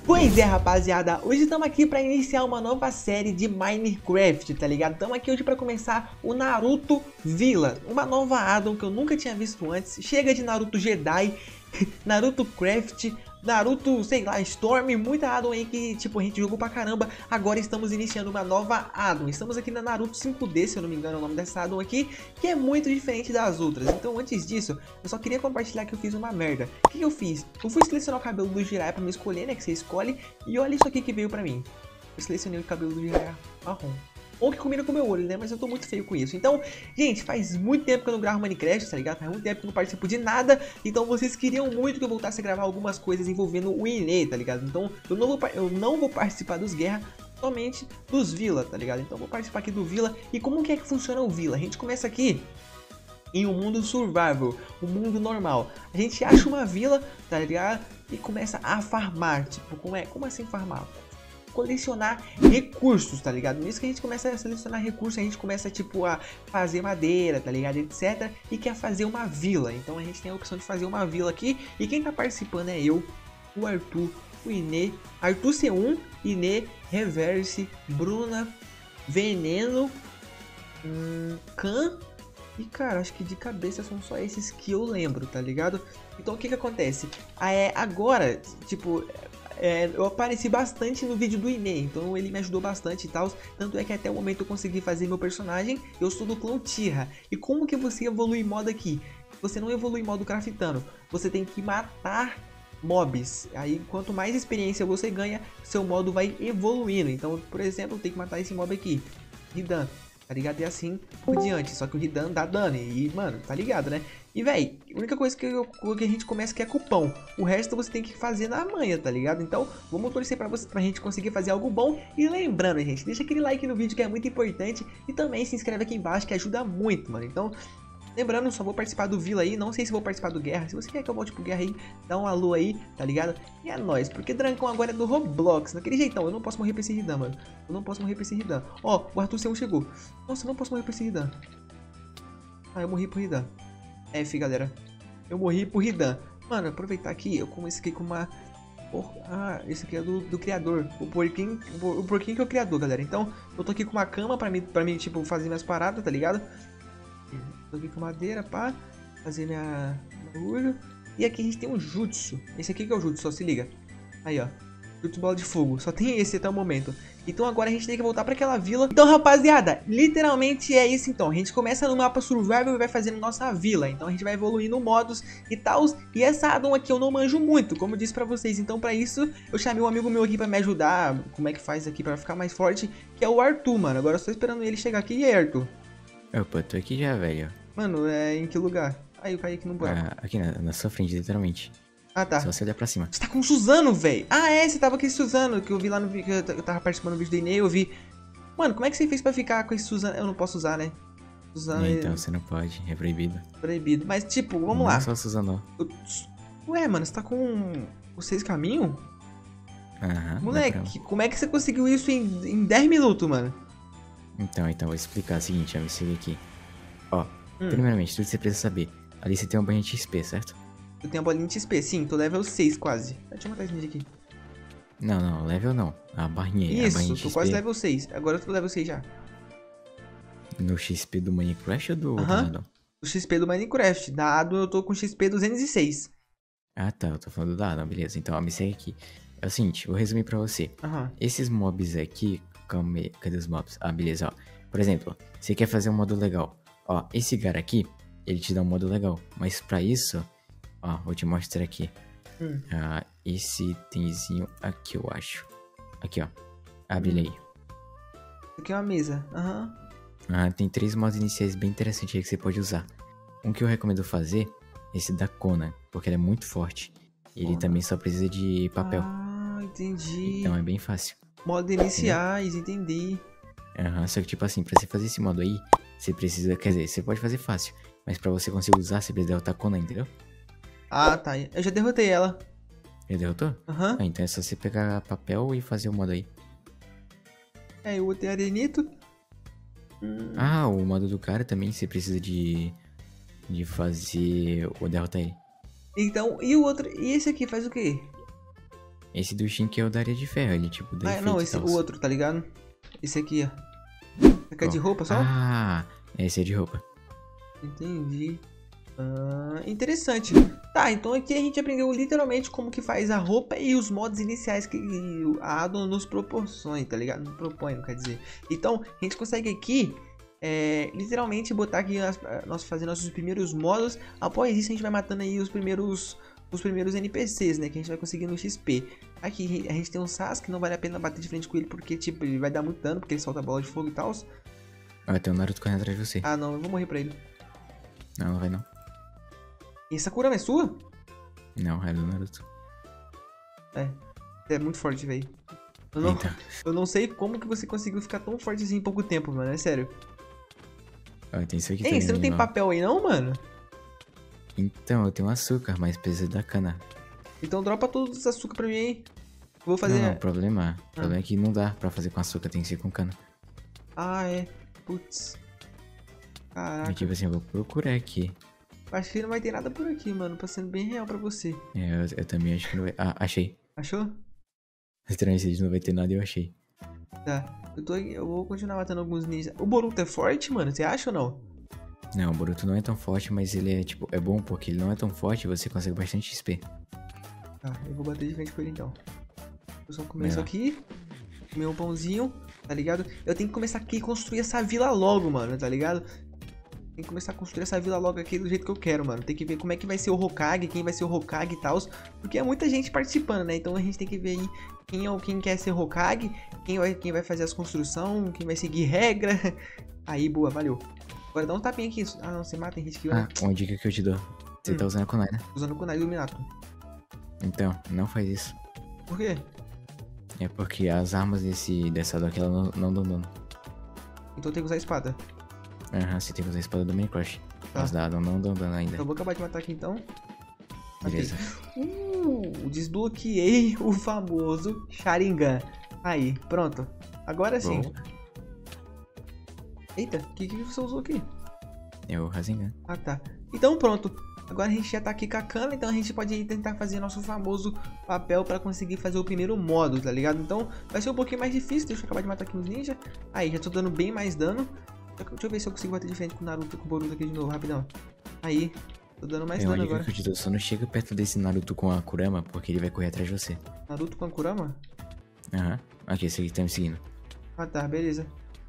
Pois é, rapaziada, hoje estamos aqui para iniciar uma nova série de Minecraft, tá ligado? Estamos aqui hoje para começar o Naruto Villa, uma nova addon que eu nunca tinha visto antes. Chega de Naruto Jedi, Naruto Craft, Naruto, sei lá, Storm, muita addon aí que, tipo, a gente jogou pra caramba. Agora estamos iniciando uma nova addon. Estamos aqui na Naruto 5D, se eu não me engano é o nome dessa addon aqui, que é muito diferente das outras. Então, antes disso, eu só queria compartilhar que eu fiz uma merda. O que eu fiz? Eu fui selecionar o cabelo do Jiraiya pra me escolher, né, que você escolhe. E olha isso aqui que veio pra mim. Eu selecionei o cabelo do Jiraiya marrom. Ou que combina com o meu olho, né? Mas eu tô muito feio com isso. Então, gente, faz muito tempo que eu não gravo Minecraft, tá ligado? Faz muito tempo que eu não participo de nada. Então, vocês queriam muito que eu voltasse a gravar algumas coisas envolvendo o Ine, tá ligado? Então, eu não vou participar dos guerra, somente dos Villa, tá ligado? Então, eu vou participar aqui do Villa. E como que é que funciona o Villa? A gente começa aqui em um mundo survival, um mundo normal. A gente acha uma vila, tá ligado? E começa a farmar. Tipo, como assim farmar? Colecionar recursos, tá ligado? Nisso que a gente começa a selecionar recursos, a gente começa tipo a fazer madeira, tá ligado, etc, e quer fazer uma vila. Então a gente tem a opção de fazer uma vila aqui, e quem tá participando é eu, o Arthur, o Ine, Arthur C1, Ine, Reverse, Bruna, Veneno, Khan. E cara, acho que de cabeça são só esses que eu lembro, tá ligado? Então o que que acontece? Agora, tipo, eu apareci bastante no vídeo do Ine, então ele me ajudou bastante e tal. Tanto é que até o momento eu consegui fazer meu personagem. Eu sou do clã Uchiha. E como que você evolui modo aqui? Você não evolui modo craftando, você tem que matar mobs. Aí quanto mais experiência você ganha, seu modo vai evoluindo. Então, por exemplo, eu tenho que matar esse mob aqui, Hidan, tá ligado? E assim por diante. Só que o Hidan dá dano. E, mano, tá ligado, né? E, véi, a única coisa que a gente começa aqui é cupom. O resto você tem que fazer na manha, tá ligado? Então, vamos torcer pra gente conseguir fazer algo bom. E lembrando, gente, deixa aquele like no vídeo que é muito importante. E também se inscreve aqui embaixo que ajuda muito, mano. Então, lembrando, só vou participar do Villa aí. Não sei se vou participar do Guerra. Se você quer que eu volte pro Guerra aí, dá um alô aí, tá ligado? E é nóis, porque Drancão agora é do Roblox. Daquele jeitão, eu não posso morrer pra esse Hidan, mano. Eu não posso morrer pra esse Hidan. Ó, o Arthur C1 chegou. Nossa, eu não posso morrer pra esse Hidan. Ah, eu morri pro Hidan. F, galera. Eu morri pro Hidan. Mano, aproveitar aqui, eu comecei aqui com uma... Ah, esse aqui é do criador. O porquinho que é o criador, galera. Então, eu tô aqui com uma cama pra mim tipo, fazer minhas paradas, tá ligado? Tô aqui com madeira, pá. Fazer minha barulho. E aqui a gente tem um jutsu. Esse aqui que é o jutsu, só se liga. Aí, ó. Jutsu bola de fogo. Só tem esse até o momento. Então agora a gente tem que voltar pra aquela vila. Então, rapaziada, literalmente é isso então. A gente começa no mapa survival e vai fazendo nossa vila. Então a gente vai evoluindo modos e tal. E essa addon aqui eu não manjo muito, como eu disse pra vocês. Então pra isso eu chamei um amigo meu aqui pra me ajudar. Como é que faz aqui pra ficar mais forte, que é o Arthur, mano. Agora eu estou esperando ele chegar aqui. E aí, Arthur? Opa, tô aqui já, velho. Mano, em que lugar? Aí eu caí aqui no buraco. Ah, aqui na sua frente, literalmente. Ah, tá. Só você olhar pra cima. Você tá com o Suzano, velho. Ah, você tava com esse Suzano, que eu vi lá no vídeo, que eu tava participando do vídeo do Ine, eu vi. Mano, como é que você fez pra ficar com esse Suzano? Eu não posso usar, né? Suzano Então, você não pode, é proibido. proibido. Mas, tipo, vamos não lá. Não só Suzano. Ué, mano, você tá com os 6 caminhos? Aham. Moleque, como é que você conseguiu isso em 10 minutos, mano? Então, vou explicar o seguinte, ó, me siga aqui. Ó, primeiramente, tudo que você precisa saber. Ali você tem uma banha de XP, certo? Eu tenho a bolinha de XP, sim, tô level 6 quase. Deixa eu matar esse vídeo aqui. Não, level não. A barrinha, Isso, a barrinha de tô XP. quase level 6. Agora eu tô level 6 já. No XP do Minecraft ou do Aham. O XP do Minecraft. Da addon eu tô com XP 206. Ah, tá, eu tô falando da Adam, beleza. Então, ó, me segue aqui. É o seguinte, vou resumir pra você. Aham. Esses mobs aqui, cadê os mobs? Ah, beleza, ó. Por exemplo, você quer fazer um modo legal. Ó, esse cara aqui, ele te dá um modo legal. Mas pra isso, ó, vou te mostrar aqui. Esse itemzinho aqui, eu acho. Aqui, ó. Abre ele aí. Isso aqui é uma mesa. Aham. Tem 3 modos iniciais bem interessantes aí que você pode usar. Um que eu recomendo fazer, esse da Conan, porque ele é muito forte. Ele também só precisa de papel. Ah, entendi. Então é bem fácil. Modo iniciais, entendi. Só que tipo assim, pra você fazer esse modo aí, você precisa, quer dizer, você pode fazer fácil. Mas pra você conseguir usar, você precisa derrotar a Conan, entendeu? Ah, tá. Eu já derrotei ela. Já derrotou? Aham. Então é só você pegar papel e fazer o modo aí. Eu botei arenito. O modo do cara também, você precisa de fazer ou derrotar ele. Então, e o outro? E esse aqui faz o quê? Esse do Shin que eu daria de ferro, ele tipo dá efeito não, e esse tal. o outro, tá ligado? Esse aqui, ó. Esse aqui é de roupa só? Ah, esse é de roupa. Entendi. Interessante. Tá, então aqui a gente aprendeu literalmente como que faz a roupa e os modos iniciais que a Addon nos proporciona, tá ligado? Nos propõe, não quer dizer. Então, a gente consegue aqui, literalmente botar aqui, nós fazer nossos primeiros modos. Após isso, a gente vai matando aí os primeiros NPCs, né? Que a gente vai conseguindo no XP. Aqui a gente tem um Sasuke, não vale a pena bater de frente com ele, porque, tipo, ele vai dar muito dano, porque ele solta bola de fogo e tal. Ó, tem um Naruto correndo atrás de você. Ah, não, eu vou morrer pra ele. Não, não vai não. E essa Kurama é sua? Não, é do Naruto. É muito forte, velho. Então. Eu não sei como que você conseguiu ficar tão forte assim em pouco tempo, mano. É sério. Ó, tem isso aqui Ei, também. você não tem papel aí não, mano? Então, eu tenho açúcar, mas precisa da cana. Então dropa todos os açúcar pra mim aí. Vou fazer... Não, o problema é que não dá pra fazer com açúcar, tem que ser com cana. Ah, é. Putz. Caraca. Tipo assim, eu vou procurar aqui. Acho que não vai ter nada por aqui, mano. Pra sendo bem real pra você. Eu também acho que não vai... Ah, achei. Achou? Literalmente não vai ter nada e eu achei. Tá. Eu vou continuar matando alguns ninjas. O Boruto é forte, mano? Você acha ou não? Não, o Boruto não é tão forte, mas ele é, tipo, é bom porque ele não é tão forte e você consegue bastante XP. Tá, eu vou bater de frente com ele então. Eu só comer isso aqui. Comer um pãozinho, tá ligado? Eu tenho que começar aqui a construir essa vila logo, mano, tá ligado? Tem que começar a construir essa vila logo aqui do jeito que eu quero, mano. Tem que ver como é que vai ser o Hokage, quem vai ser o Hokage e tal. Porque é muita gente participando, né? Então a gente tem que ver aí quem quer ser Hokage, quem vai fazer as construções, quem vai seguir regra. Aí, boa, valeu. Agora dá um tapinha aqui. Ah, não, você mata em Hit Kill, né? Uma dica que eu te dou. Você tá usando a kunai, né? Usando o kunai do Minato. Então, não faz isso. Por quê? É porque as armas dessa daqui ela não dão dano. Então tem que usar a espada. Aham, você tem que usar a espada do Minecraft. Tá. As da Addon não dão dano ainda. Então eu vou acabar de matar aqui então. Beleza. Desbloqueei o famoso Sharingan. Aí, pronto. Agora sim. Boa. Eita, o que você usou aqui? É o Rasengan. Ah, tá. Então pronto. Agora a gente já tá aqui com a cana, então a gente pode ir tentar fazer nosso famoso papel pra conseguir fazer o primeiro modo, tá ligado? Então vai ser um pouquinho mais difícil, deixa eu acabar de matar aqui os ninjas. Aí, já tô dando bem mais dano. Deixa eu ver se eu consigo bater de frente com o Naruto, com o Boruto aqui de novo, rapidão. Aí, tô dando mais dano agora. Que eu te dou, só não chega perto desse Naruto com a Kurama, porque ele vai correr atrás de você. Naruto com a Kurama? Aham. Aqui, esse aqui tá me seguindo. Ah tá, beleza.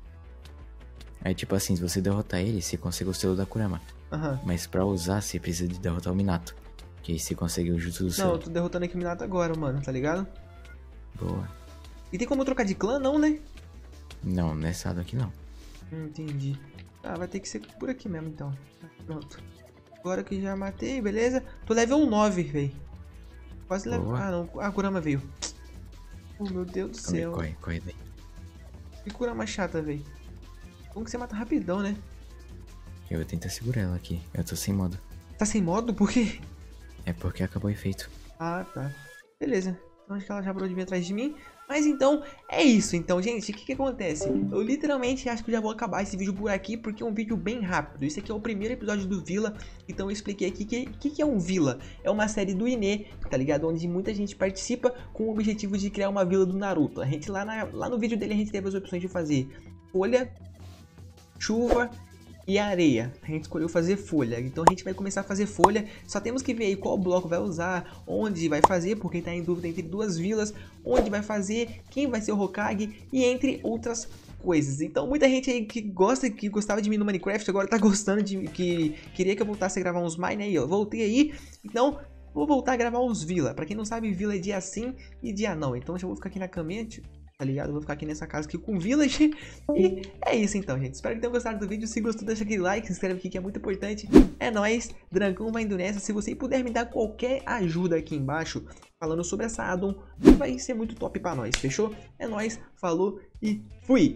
Aí tipo assim, se você derrotar ele, você consegue o selo da Kurama. Aham. Mas pra usar, você precisa de derrotar o Minato. Que aí você consegue o jutsu do Não, selo. eu tô derrotando aqui o Minato agora, mano, tá ligado? Boa. E tem como trocar de clã? Não, né? Não, nessa área aqui não. Entendi. Ah, vai ter que ser por aqui mesmo, então. Pronto. Agora que já matei, beleza? Tô level 9, véi. Quase level... Ah, não. A Kurama veio. Oh, meu Deus do céu. Corre daí. Que Kurama chata, véi. Como que você mata rapidão, né? Eu vou tentar segurar ela aqui. Eu tô sem modo. Tá sem modo? Por quê? É porque acabou o efeito. Ah, tá. Beleza. Então acho que ela já parou de vir atrás de mim. Mas então, é isso. Então, gente, o que acontece? Eu literalmente acho que eu já vou acabar esse vídeo por aqui, porque é um vídeo bem rápido. Esse aqui é o primeiro episódio do Vila, então eu expliquei aqui o que é um Vila. É uma série do Ine, tá ligado? Onde muita gente participa com o objetivo de criar uma vila do Naruto. A gente lá no vídeo dele, a gente teve as opções de fazer folha, chuva e areia. A gente escolheu fazer folha, então a gente vai começar a fazer folha. Só temos que ver aí qual bloco vai usar, onde vai fazer, porque tá em dúvida entre duas vilas, onde vai fazer, quem vai ser o Hokage e entre outras coisas. Então muita gente aí que gostava de mim no Minecraft agora tá gostando que queria que eu voltasse a gravar uns Mine aí, ó. Voltei aí, então vou voltar a gravar uns Vila. Pra quem não sabe, Vila é dia sim e dia não. Então eu já vou ficar aqui na caminha, tá ligado? Eu vou ficar aqui nessa casa aqui com o Village. E é isso então, gente. Espero que tenham gostado do vídeo. Se gostou, deixa aquele like, se inscreve aqui que é muito importante. É nóis, Drancão vai indo nessa. Se você puder me dar qualquer ajuda aqui embaixo, falando sobre essa addon, vai ser muito top pra nós, fechou? É nóis, falou e fui!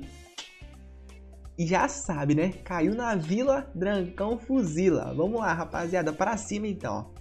E já sabe, né? Caiu na vila, Drancão fuzila. Vamos lá, rapaziada, pra cima então, ó.